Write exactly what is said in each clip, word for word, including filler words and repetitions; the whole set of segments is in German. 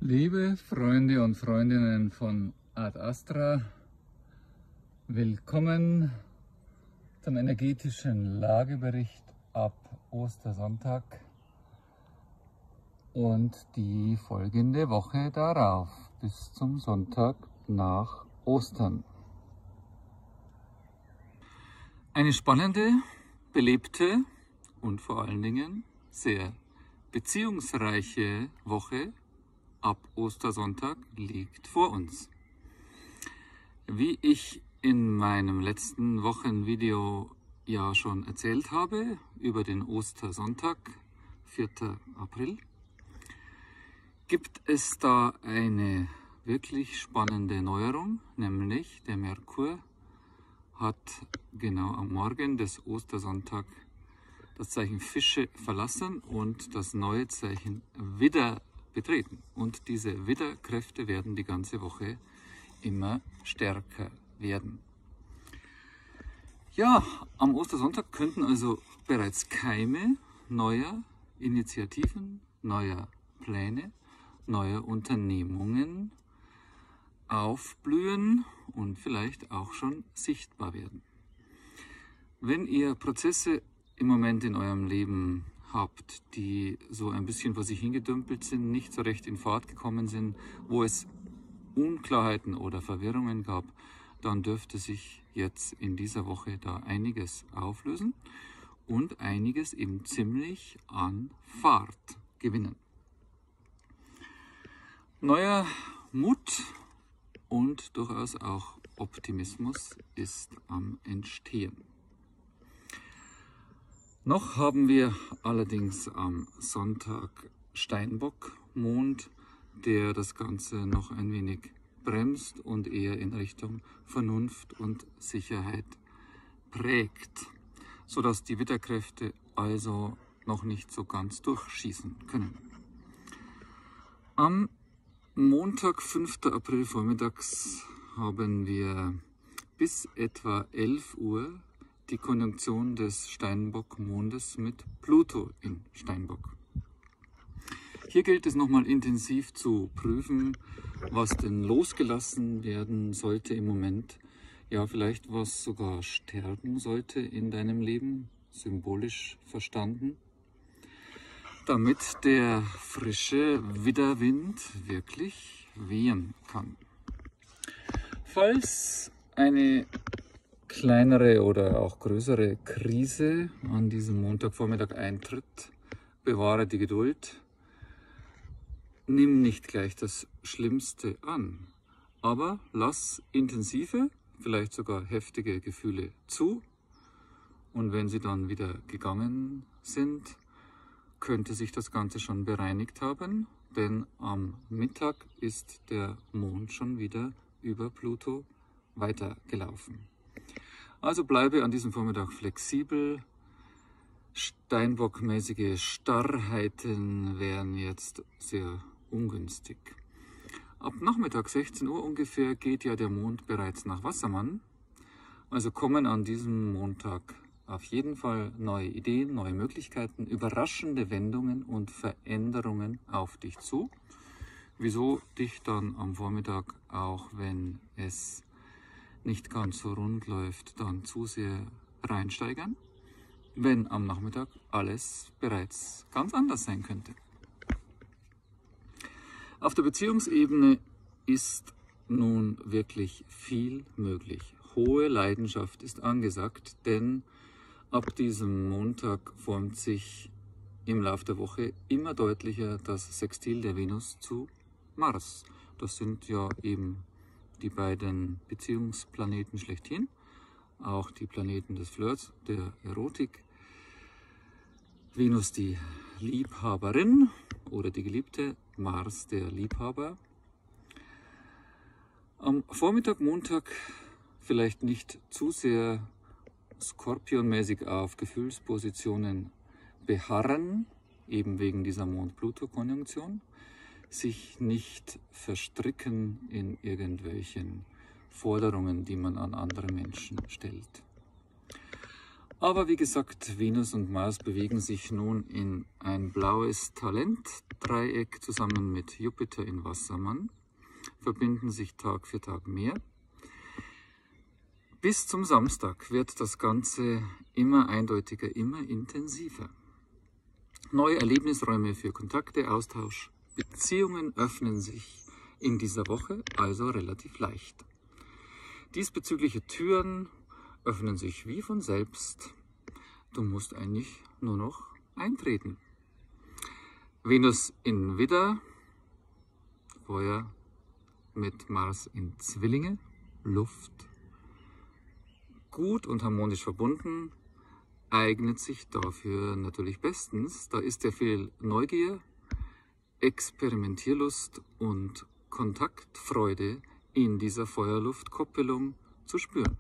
Liebe Freunde und Freundinnen von Ad Astra, willkommen zum energetischen Lagebericht ab Ostersonntag und die folgende Woche darauf bis zum Sonntag nach Ostern. Eine spannende, belebte und vor allen Dingen sehr beziehungsreiche Woche ab Ostersonntag liegt vor uns. Wie ich in meinem letzten Wochenvideo ja schon erzählt habe über den Ostersonntag, vierten April, gibt es da eine wirklich spannende Neuerung, nämlich der Merkur hat genau am Morgen des Ostersonntags das Zeichen Fische verlassen und das neue Zeichen Widder betreten. Und diese Widderkräfte werden die ganze Woche immer stärker werden. Ja, am Ostersonntag könnten also bereits Keime neuer Initiativen, neuer Pläne, neuer Unternehmungen aufblühen und vielleicht auch schon sichtbar werden. Wenn ihr Prozesse im Moment in eurem Leben habt, die so ein bisschen vor sich hingedümpelt sind, nicht so recht in Fahrt gekommen sind, wo es Unklarheiten oder Verwirrungen gab, dann dürfte sich jetzt in dieser Woche da einiges auflösen und einiges eben ziemlich an Fahrt gewinnen. Neuer Mut und durchaus auch Optimismus ist am Entstehen. Noch haben wir allerdings am Sonntag Steinbock-Mond, der das Ganze noch ein wenig bremst und eher in Richtung Vernunft und Sicherheit prägt, sodass die Widderkräfte also noch nicht so ganz durchschießen können. Am Montag, fünften April vormittags, haben wir bis etwa elf Uhr die Konjunktion des Steinbock-Mondes mit Pluto in Steinbock. Hier gilt es nochmal intensiv zu prüfen, was denn losgelassen werden sollte im Moment. Ja, vielleicht was sogar sterben sollte in deinem Leben, symbolisch verstanden, damit der frische Widderwind wirklich wehen kann. Falls eine kleinere oder auch größere Krise an diesem Montagvormittag eintritt, bewahre die Geduld. Nimm nicht gleich das Schlimmste an, aber lass intensive, vielleicht sogar heftige Gefühle zu. Und wenn sie dann wieder gegangen sind, könnte sich das Ganze schon bereinigt haben, denn am Mittag ist der Mond schon wieder über Pluto weitergelaufen. Also bleibe an diesem Vormittag flexibel. Steinbockmäßige Starrheiten wären jetzt sehr ungünstig. Ab Nachmittag sechzehn Uhr ungefähr geht ja der Mond bereits nach Wassermann. Also kommen an diesem Montag auf jeden Fall neue Ideen, neue Möglichkeiten, überraschende Wendungen und Veränderungen auf dich zu. Wieso dich dann am Vormittag, auch wenn es nicht ganz so rund läuft, dann zu sehr reinsteigern, wenn am Nachmittag alles bereits ganz anders sein könnte. Auf der Beziehungsebene ist nun wirklich viel möglich. Hohe Leidenschaft ist angesagt, denn ab diesem Montag formt sich im Laufe der Woche immer deutlicher das Sextil der Venus zu Mars. Das sind ja eben die beiden Beziehungsplaneten schlechthin, auch die Planeten des Flirts, der Erotik. Venus die Liebhaberin oder die Geliebte, Mars der Liebhaber. Am Vormittag, Montag, vielleicht nicht zu sehr skorpionmäßig auf Gefühlspositionen beharren, eben wegen dieser Mond-Pluto-Konjunktion. Sich nicht verstricken in irgendwelchen Forderungen, die man an andere Menschen stellt. Aber wie gesagt, Venus und Mars bewegen sich nun in ein blaues Talentdreieck zusammen mit Jupiter in Wassermann, verbinden sich Tag für Tag mehr. Bis zum Samstag wird das Ganze immer eindeutiger, immer intensiver. Neue Erlebnisräume für Kontakte, Austausch, Beziehungen öffnen sich in dieser Woche also relativ leicht. Diesbezügliche Türen öffnen sich wie von selbst. Du musst eigentlich nur noch eintreten. Venus in Widder, Feuer mit Mars in Zwillinge, Luft, gut und harmonisch verbunden, eignet sich dafür natürlich bestens. Da ist ja viel Neugier, Experimentierlust und Kontaktfreude in dieser Feuerluftkoppelung zu spüren.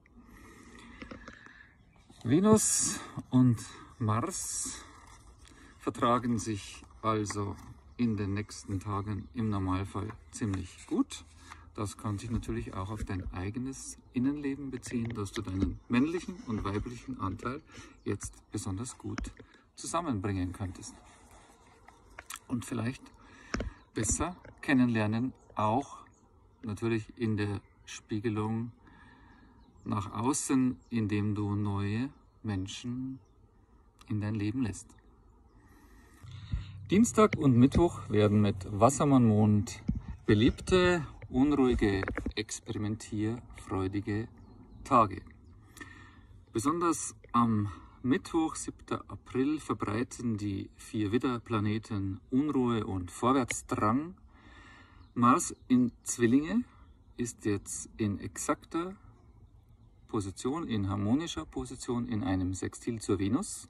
Venus und Mars vertragen sich also in den nächsten Tagen im Normalfall ziemlich gut. Das kann sich natürlich auch auf dein eigenes Innenleben beziehen, dass du deinen männlichen und weiblichen Anteil jetzt besonders gut zusammenbringen könntest. Und vielleicht besser kennenlernen, auch natürlich in der Spiegelung nach außen, indem du neue Menschen in dein Leben lässt. Dienstag und Mittwoch werden mit Wassermannmond beliebte, unruhige, experimentierfreudige Tage. Besonders am Mittwoch, siebten April, verbreiten die vier Widderplaneten Unruhe und Vorwärtsdrang. Mars in Zwillinge ist jetzt in exakter Position, in harmonischer Position in einem Sextil zur Venus,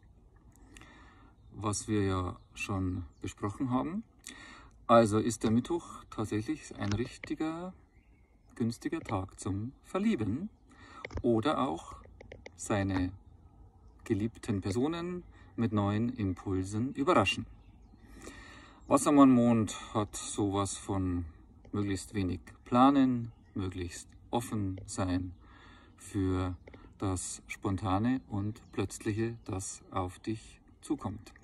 was wir ja schon besprochen haben. Also ist der Mittwoch tatsächlich ein richtiger, günstiger Tag zum Verlieben oder auch seine geliebten Personen mit neuen Impulsen überraschen. Wassermannmond hat sowas von möglichst wenig planen, möglichst offen sein für das Spontane und Plötzliche, das auf dich zukommt.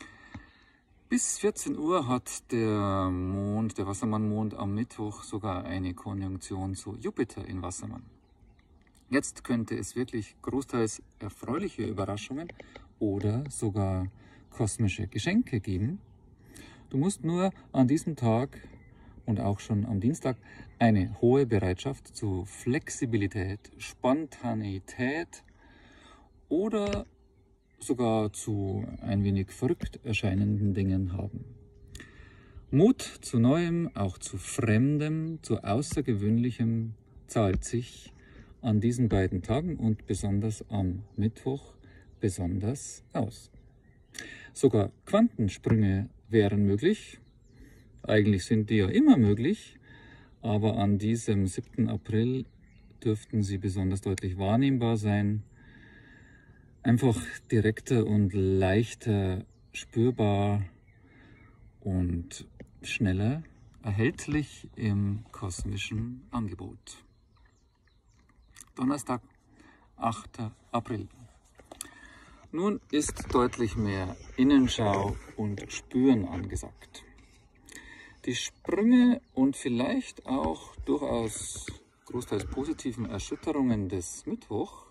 Bis vierzehn Uhr hat der Mond, der Wassermannmond am Mittwoch sogar eine Konjunktion zu Jupiter in Wassermann. Jetzt könnte es wirklich großteils erfreuliche Überraschungen oder sogar kosmische Geschenke geben. Du musst nur an diesem Tag und auch schon am Dienstag eine hohe Bereitschaft zu Flexibilität, Spontaneität oder sogar zu ein wenig verrückt erscheinenden Dingen haben. Mut zu Neuem, auch zu Fremdem, zu Außergewöhnlichem zahlt sich an diesen beiden Tagen und besonders am Mittwoch besonders aus. Sogar Quantensprünge wären möglich. Eigentlich sind die ja immer möglich, aber an diesem siebten April dürften sie besonders deutlich wahrnehmbar sein. Einfach direkter und leichter spürbar und schneller erhältlich im kosmischen Angebot. Donnerstag, achter April. Nun ist deutlich mehr Innenschau und Spüren angesagt. Die Sprünge und vielleicht auch durchaus großteils positiven Erschütterungen des Mittwoch,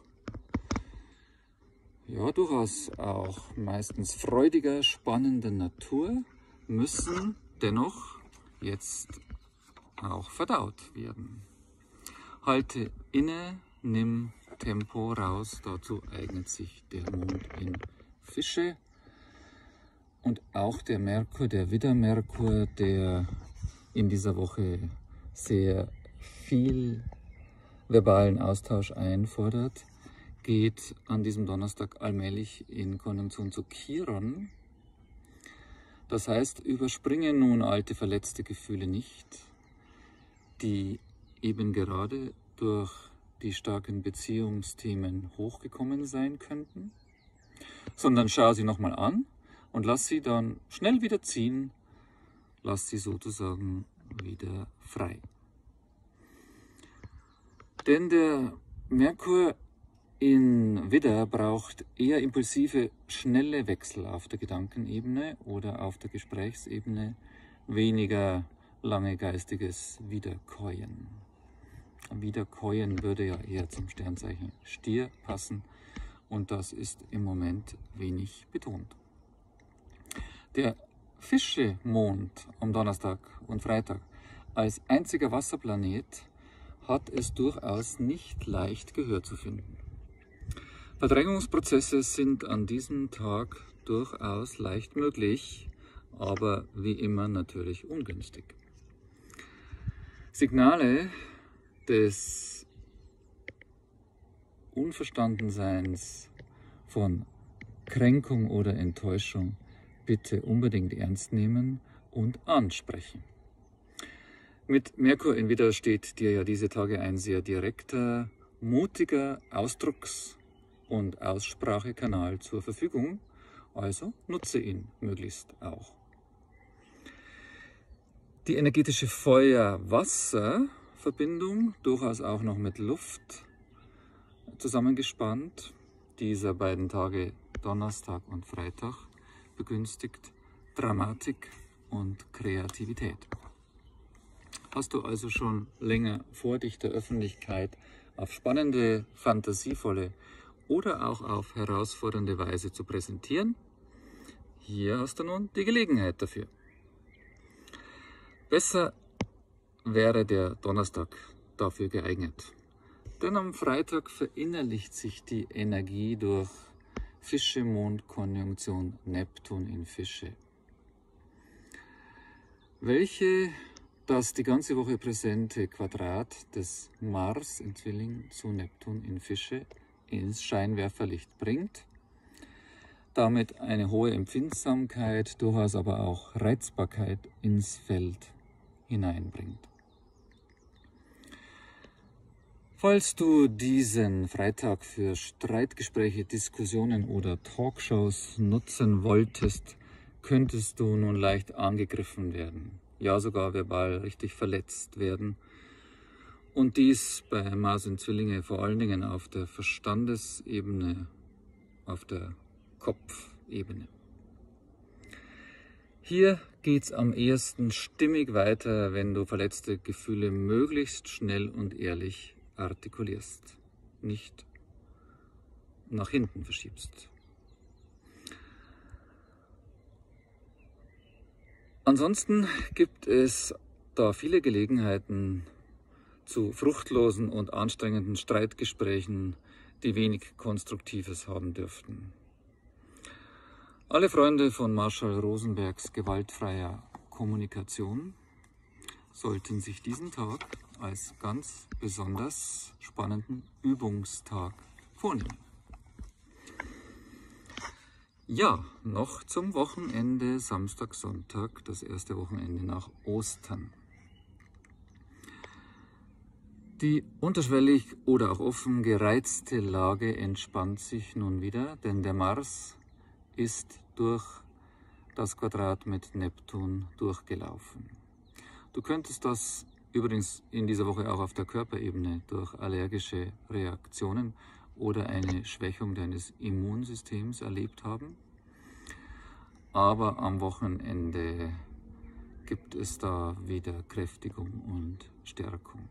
ja durchaus auch meistens freudiger, spannender Natur, müssen dennoch jetzt auch verdaut werden. Halte inne, nimm Tempo raus, dazu eignet sich der Mond in Fische. Und auch der Merkur, der Widder-Merkur, der in dieser Woche sehr viel verbalen Austausch einfordert, geht an diesem Donnerstag allmählich in Konjunktion zu Chiron. Das heißt, überspringe nun alte verletzte Gefühle nicht, die eben gerade durch die starken Beziehungsthemen hochgekommen sein könnten, sondern schau sie nochmal an und lass sie dann schnell wieder ziehen, lass sie sozusagen wieder frei. Denn der Merkur in Widder braucht eher impulsive, schnelle Wechsel auf der Gedankenebene oder auf der Gesprächsebene, weniger lange geistiges Wiederkäuen. Wiederkäuen würde ja eher zum Sternzeichen Stier passen und das ist im Moment wenig betont. Der Fische-Mond am Donnerstag und Freitag als einziger Wasserplanet hat es durchaus nicht leicht Gehör zu finden. Verdrängungsprozesse sind an diesem Tag durchaus leicht möglich, aber wie immer natürlich ungünstig. Signale des Unverstandenseins, von Kränkung oder Enttäuschung bitte unbedingt ernst nehmen und ansprechen. Mit Merkur in Widder steht dir ja diese Tage ein sehr direkter, mutiger Ausdrucks- und Aussprachekanal zur Verfügung, also nutze ihn möglichst auch. Die energetische Feuer-Wasser-Verbindung, durchaus auch noch mit Luft zusammengespannt, dieser beiden Tage Donnerstag und Freitag, begünstigt Dramatik und Kreativität. Hast du also schon länger vor, dich der Öffentlichkeit auf spannende, fantasievolle oder auch auf herausfordernde Weise zu präsentieren? Hier hast du nun die Gelegenheit dafür. Besser wäre der Donnerstag dafür geeignet, denn am Freitag verinnerlicht sich die Energie durch Fische-Mond-Konjunktion Neptun in Fische, welche das die ganze Woche präsente Quadrat des Mars in Zwilling zu Neptun in Fische ins Scheinwerferlicht bringt, damit eine hohe Empfindsamkeit, durchaus aber auch Reizbarkeit ins Feld hineinbringt. Falls du diesen Freitag für Streitgespräche, Diskussionen oder Talkshows nutzen wolltest, könntest du nun leicht angegriffen werden, ja sogar verbal richtig verletzt werden. Und dies bei Mars in Zwillinge vor allen Dingen auf der Verstandesebene, auf der Kopfebene. Hier geht's am ehesten stimmig weiter, wenn du verletzte Gefühle möglichst schnell und ehrlich artikulierst, nicht nach hinten verschiebst. Ansonsten gibt es da viele Gelegenheiten zu fruchtlosen und anstrengenden Streitgesprächen, die wenig Konstruktives haben dürften. Alle Freunde von Marshall Rosenbergs gewaltfreier Kommunikation sollten sich diesen Tag als ganz besonders spannenden Übungstag vornehmen. Ja, noch zum Wochenende, Samstag, Sonntag, das erste Wochenende nach Ostern. Die unterschwellig oder auch offen gereizte Lage entspannt sich nun wieder, denn der Mars ist durch das Quadrat mit Neptun durchgelaufen. Du könntest das übrigens in dieser Woche auch auf der Körperebene durch allergische Reaktionen oder eine Schwächung deines Immunsystems erlebt haben. Aber am Wochenende gibt es da wieder Kräftigung und Stärkung.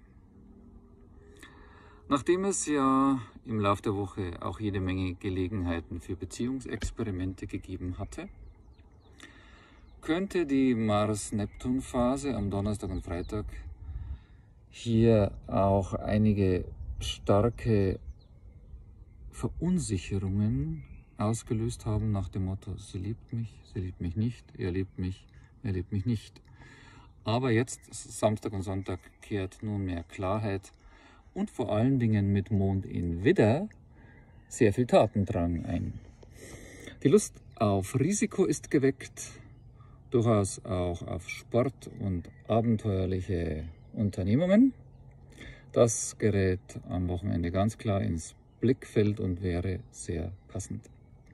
Nachdem es ja im Laufe der Woche auch jede Menge Gelegenheiten für Beziehungsexperimente gegeben hatte, könnte die Mars-Neptun-Phase am Donnerstag und Freitag hier auch einige starke Verunsicherungen ausgelöst haben nach dem Motto, sie liebt mich, sie liebt mich nicht, er liebt mich, er liebt mich nicht. Aber jetzt, Samstag und Sonntag, kehrt nunmehr Klarheit und vor allen Dingen mit Mond in Widder sehr viel Tatendrang ein. Die Lust auf Risiko ist geweckt, durchaus auch auf Sport und abenteuerliche Unternehmungen. Das gerät am Wochenende ganz klar ins Blickfeld und wäre sehr passend.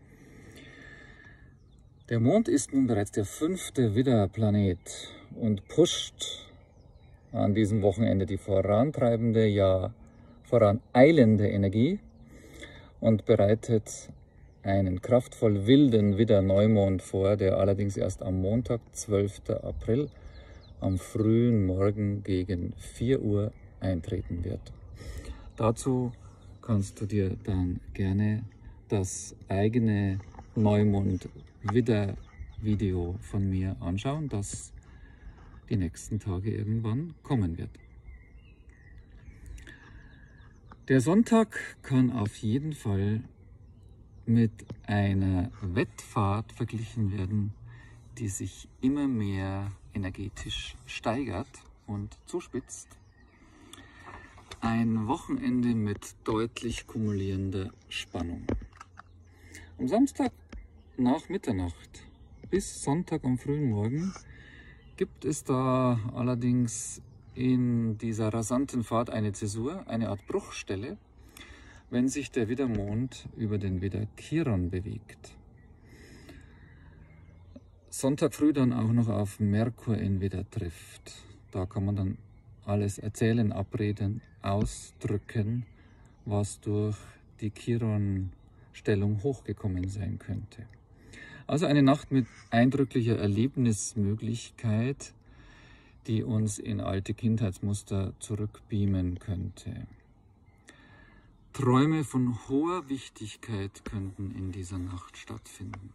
Der Mond ist nun bereits der fünfte Widder-Planet und pusht an diesem Wochenende die vorantreibende, ja voraneilende Energie. und bereitet einen kraftvoll wilden Widder-Neumond vor, der allerdings erst am Montag, zwölften April, am frühen Morgen gegen vier Uhr eintreten wird. Dazu kannst du dir dann gerne das eigene Neumond-Widder-Video von mir anschauen, das die nächsten Tage irgendwann kommen wird. Der Sonntag kann auf jeden Fall mit einer Wettfahrt verglichen werden, die sich immer mehr energetisch steigert und zuspitzt. Ein Wochenende mit deutlich kumulierender Spannung. Am Samstag nach Mitternacht bis Sonntag am frühen Morgen gibt es da allerdings in dieser rasanten Fahrt eine Zäsur, eine Art Bruchstelle, wenn sich der Widdermond über den Widder Chiron bewegt. Sonntag früh dann auch noch auf Merkur in Widder trifft. Da kann man dann alles erzählen, abreden, ausdrücken, was durch die Chiron-Stellung hochgekommen sein könnte. Also eine Nacht mit eindrücklicher Erlebnismöglichkeit, die uns in alte Kindheitsmuster zurückbeamen könnte. Träume von hoher Wichtigkeit könnten in dieser Nacht stattfinden.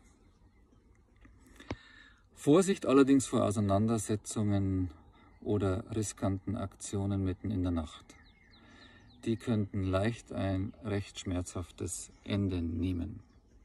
Vorsicht allerdings vor Auseinandersetzungen oder riskanten Aktionen mitten in der Nacht. Die könnten leicht ein recht schmerzhaftes Ende nehmen.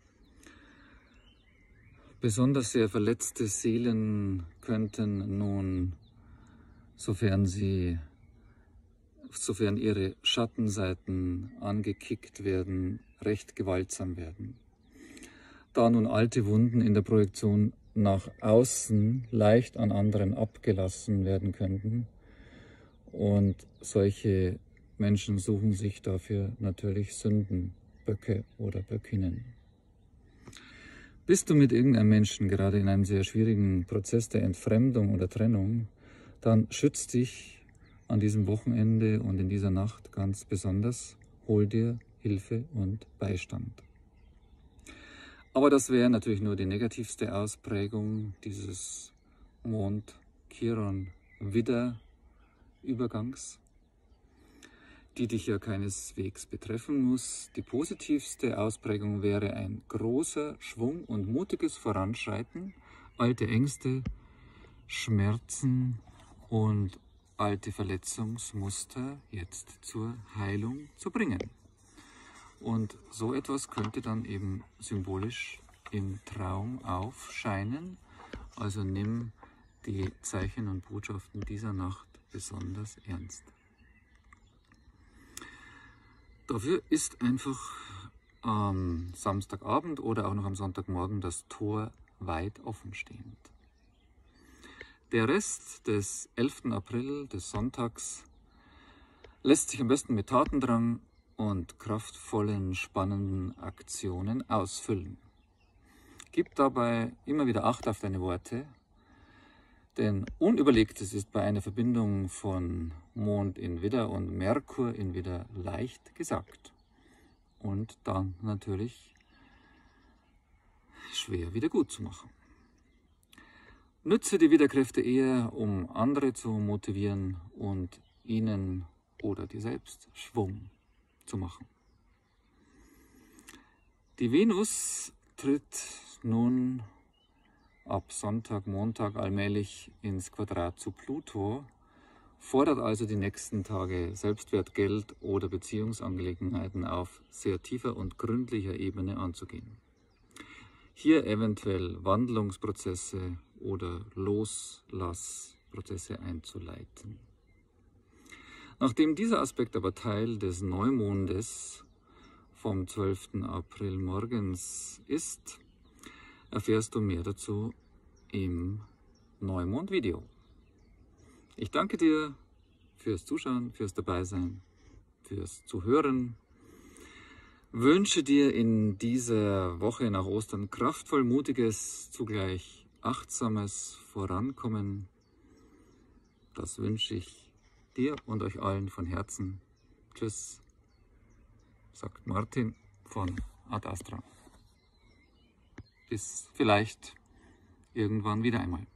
Besonders sehr verletzte Seelen könnten nun, sofern sie, sofern ihre Schattenseiten angekickt werden, recht gewaltsam werden. Da nun alte Wunden in der Projektion nach außen leicht an anderen abgelassen werden könnten und solche Menschen suchen sich dafür natürlich Sündenböcke oder Böckinnen. Bist du mit irgendeinem Menschen gerade in einem sehr schwierigen Prozess der Entfremdung oder Trennung, dann schütz dich an diesem Wochenende und in dieser Nacht ganz besonders. Hol dir Hilfe und Beistand. Aber das wäre natürlich nur die negativste Ausprägung dieses Mond-Chiron-Widder-Übergangs, die dich ja keineswegs betreffen muss. Die positivste Ausprägung wäre ein großer Schwung und mutiges Voranschreiten, alte Ängste, Schmerzen und alte Verletzungsmuster jetzt zur Heilung zu bringen. Und so etwas könnte dann eben symbolisch im Traum aufscheinen. Also nimm die Zeichen und Botschaften dieser Nacht besonders ernst. Dafür ist einfach am Samstagabend oder auch noch am Sonntagmorgen das Tor weit offen stehend. Der Rest des elften April, des Sonntags, lässt sich am besten mit Tatendrang und kraftvollen, spannenden Aktionen ausfüllen. Gib dabei immer wieder Acht auf deine Worte, denn Unüberlegtes ist bei einer Verbindung von Mond in Widder und Merkur in Widder leicht gesagt und dann natürlich schwer wieder gut zu machen. Nütze die Widderkräfte eher, um andere zu motivieren und ihnen oder dir selbst Schwung zu machen. Die Venus tritt nun ab Sonntag, Montag allmählich ins Quadrat zu Pluto, fordert also die nächsten Tage Selbstwert, Geld oder Beziehungsangelegenheiten auf sehr tiefer und gründlicher Ebene anzugehen. Hier eventuell Wandlungsprozesse oder Loslassprozesse einzuleiten. Nachdem dieser Aspekt aber Teil des Neumondes vom zwölften April morgens ist, erfährst du mehr dazu im Neumond-Video. Ich danke dir fürs Zuschauen, fürs Dabeisein, fürs Zuhören. Wünsche dir in dieser Woche nach Ostern kraftvoll mutiges, zugleich achtsames Vorankommen. Das wünsche ich dir und euch allen von Herzen. Tschüss, sagt Martin. von Ad Astra. Bis vielleicht irgendwann wieder einmal.